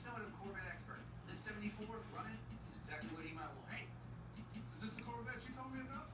somewhat of a Corvette expert. This 74, running, is exactly what he might want. Hey, is this the Corvette you told me about?